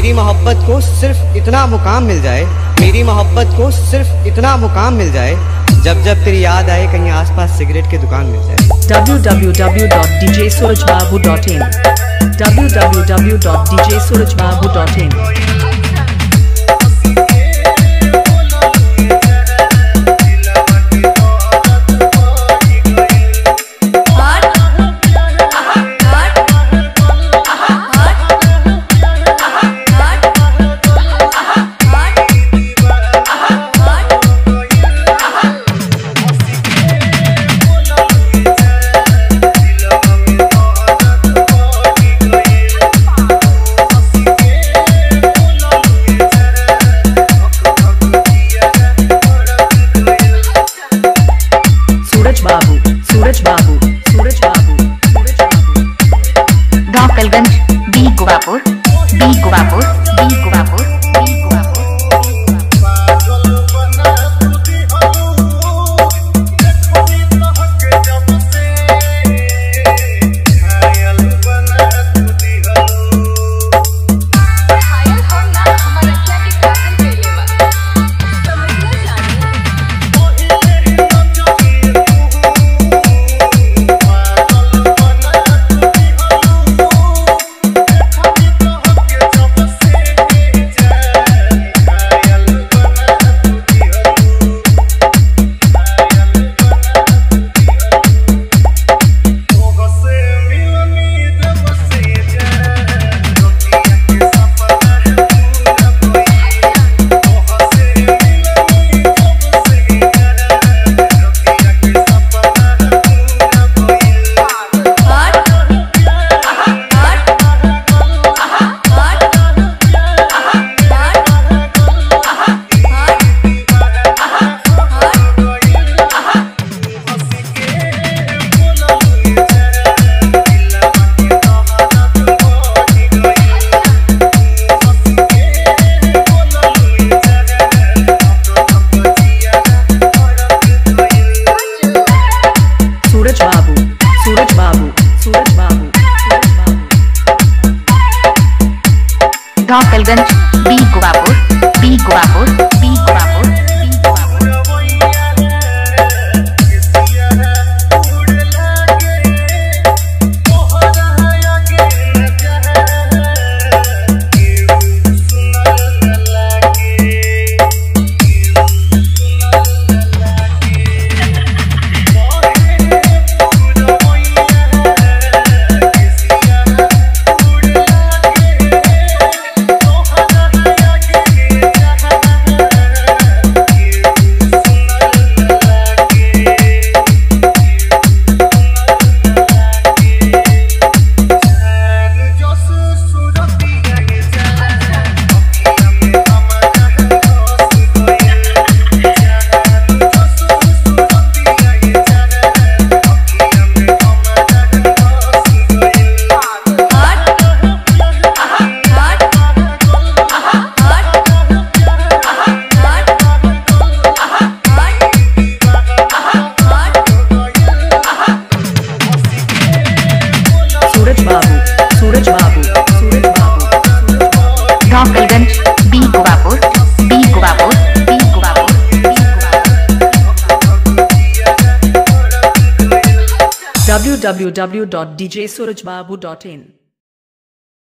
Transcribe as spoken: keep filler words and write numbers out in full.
मेरी मोहब्बत को सिर्फ इतना मुकाम मिल जाए, मेरी मोहब्बत को सिर्फ इतना मुकाम मिल जाए, जब जब तेरी याद आए कहीं आसपास सिगरेट की दुकान मिल जाए। w w w dot d j suraj babu dot in w w w dot d j suraj babu dot in बाबू सूरज बाबू सूरज बाबू सूरज बाबू ढोकलगंज बीगवापुर बीगवापुर बीगवापुर बीगवापुर ढोकलगंज बीगवापुर बीगवापुर बीगवापुर सूरज बाबू सूरज बाबू ढोकलगंज बीगवापुर बीगवापुर बीगवापुर w w w dot d j suraj babu dot in